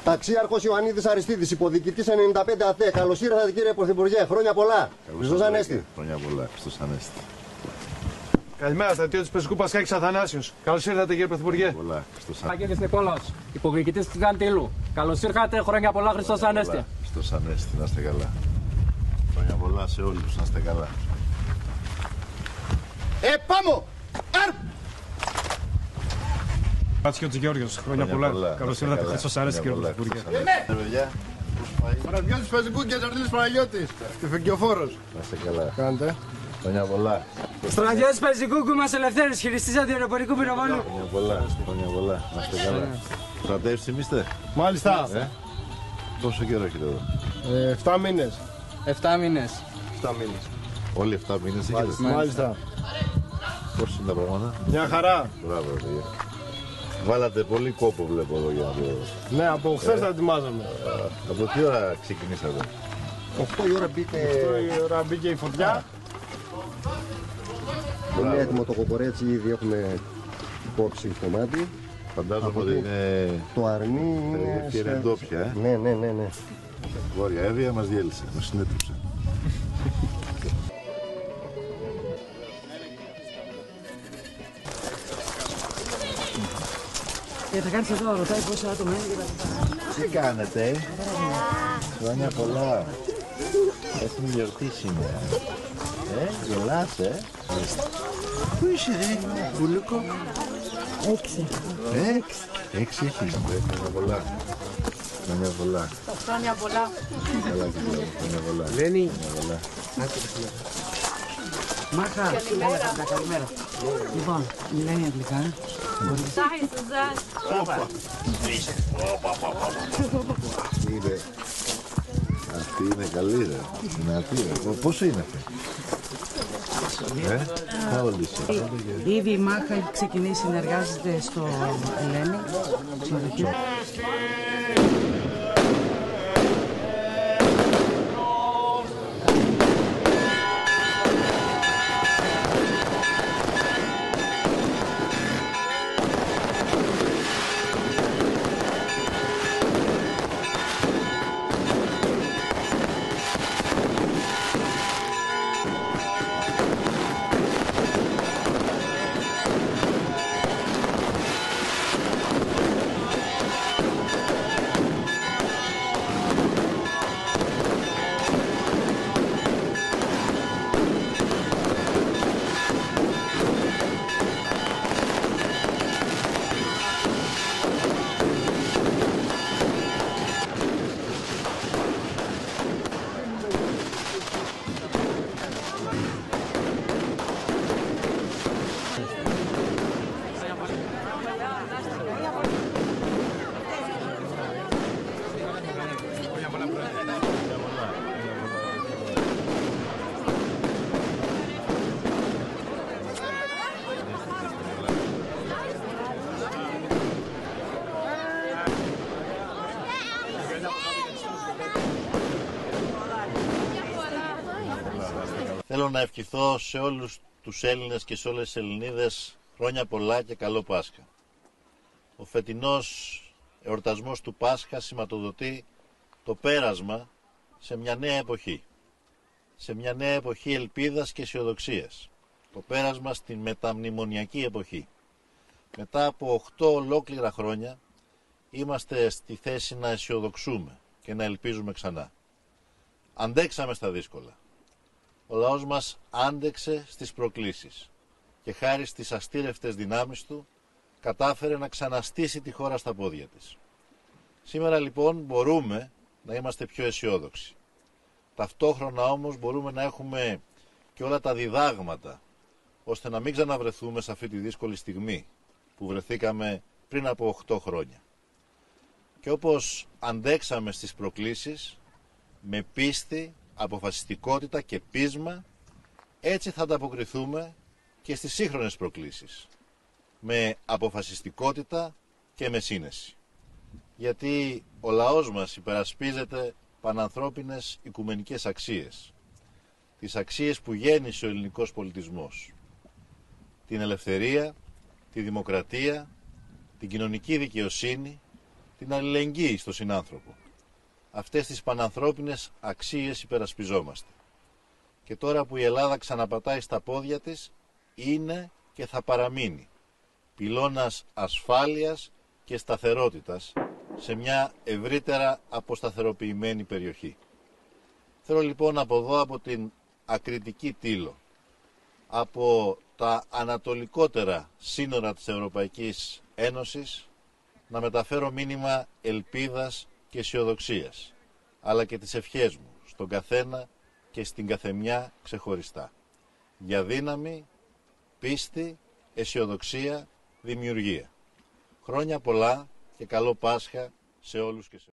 Ταξίαρχος Ιωαννίδης Αριστίδης, υποδιοικητής 95 ΑΤΕ. Καλώς ήρθατε κύριε Πρωθυπουργέ, χρόνια πολλά. Χριστός Ανέστη. Χρόνια πολλά, Χριστός Ανέστη. Καλημέρα, στρατιώτης του Πεζικού Πασχάκης Αθανάσιος. Καλώς ήρθατε κύριε Πρωθυπουργέ. Πολλά, Χριστός Ανέστη. Αγγέλης Νικόλαος, υποδιοικητής της Γαντήλου. Καλώς ήρθατε, χρόνια πολλά, Χριστός Ανέστη. Χριστός Ανέστη, να είστε καλά. Χρόνια πολλά σε όλους, να είστε καλά. Πάμε! Πάτσιος Γεώργιος, χρόνια πολλά. Καλώς ήρθατε, Χριστός Ανέστη κύριε Πρωθυπουργέ. Στρατιώτης Πεζικού και Τζαρτήλης Παναγιώτης. Τυφικιοφόρος. Να είστε καλά. Κάντε. Χρόνια πολλά. Στρατιώτης Πεζικού Κούμας Ελευθέρης, χειριστής αντιαεροπορικού πυροβόλου. Χρόνια πολλά, χρόνια πολλά. Να είστε καλά. Στρατεύς είστε. Μάλιστα. Πόσο καιρό έχετε εδώ. 7 μήνες. 7 μήνες. 7 μήνες. Όλοι 7 μήνες έχετε. Μάλιστα. Πώς είναι τα πράγματα. Μια χαρά. Μπράβο, παιδιά. Βάλατε πολύ κόπο βλέπω εδώ για να το... Ναι, από χθες τα ετοιμάζαμε. Από τι ώρα ξεκινήσατε. 8 η ώρα μπήκε. 8 η ώρα μπήκε η φωτιά. Είναι έτοιμο το κοκορέτσι, ήδη έχουμε κόψει κομμάτι. Φαντάζομαι ότι είναι... Το αρνί είναι. Και είναι ντόπια, Ναι. Βόρεια Εύβοια μας διέλυσε, μας συνέτριψε. Θα κάνεις εδώ, ρωτάει πόσα άτομα είναι και τα λοιπά. Τι κάνετε, χρόνια πολλά. Έχουμε γιορτή σήμερα. Γελάς, Πού είσαι, Πουλούκο. 6. 6 έχεις, χρόνια πολλά. Χρόνια πολλά. Χρόνια πολλά. Καλά και χρόνια πολλά. Λένη. Μάχα, καλημέρα. Λοιπόν, μιλάει αγγλικά. Hi, Suzanne. Είναι. Αυτή είναι καλή, ρε. Δυνατή, ρε. Πόσο είναι αυτή. How old is she? Ήδη η Μάχα έχει ξεκινήσει, συνεργάζεται στο Ελένη, ξενοδοχείο. Θέλω να ευχηθώ σε όλους τους Έλληνες και σε όλες τις Ελληνίδες χρόνια πολλά και καλό Πάσχα. Ο φετινός εορτασμός του Πάσχα σηματοδοτεί το πέρασμα σε μια νέα εποχή. Σε μια νέα εποχή ελπίδας και αισιοδοξίας. Το πέρασμα στην μεταμνημονιακή εποχή. Μετά από 8 ολόκληρα χρόνια είμαστε στη θέση να αισιοδοξούμε και να ελπίζουμε ξανά. Αντέξαμε στα δύσκολα. Ο λαός μας άντεξε στις προκλήσεις και χάρη στις αστήρευτες δυνάμεις του κατάφερε να ξαναστήσει τη χώρα στα πόδια της. Σήμερα λοιπόν μπορούμε να είμαστε πιο αισιόδοξοι. Ταυτόχρονα όμως μπορούμε να έχουμε και όλα τα διδάγματα ώστε να μην ξαναβρεθούμε σε αυτή τη δύσκολη στιγμή που βρεθήκαμε πριν από 8 χρόνια. Και όπως αντέξαμε στις προκλήσεις με πίστη, αποφασιστικότητα και πείσμα, έτσι θα ανταποκριθούμε και στις σύγχρονες προκλήσεις, με αποφασιστικότητα και με σύνεση. Γιατί ο λαός μας υπερασπίζεται πανανθρώπινες οικουμενικές αξίες, τις αξίες που γέννησε ο ελληνικός πολιτισμός, την ελευθερία, τη δημοκρατία, την κοινωνική δικαιοσύνη, την αλληλεγγύη στο συνάνθρωπο. Αυτές τις πανανθρώπινες αξίες υπερασπιζόμαστε. Και τώρα που η Ελλάδα ξαναπατάει στα πόδια της, είναι και θα παραμείνει πυλώνας ασφάλειας και σταθερότητας σε μια ευρύτερα αποσταθεροποιημένη περιοχή. Θέλω λοιπόν από εδώ, από την ακριτική Τήλο, από τα ανατολικότερα σύνορα της Ευρωπαϊκής Ένωσης, να μεταφέρω μήνυμα ελπίδας και αισιοδοξίας, αλλά και τις ευχές μου στον καθένα και στην καθεμιά ξεχωριστά. Για δύναμη, πίστη, αισιοδοξία, δημιουργία. Χρόνια πολλά και καλό Πάσχα σε όλους και σε όλους.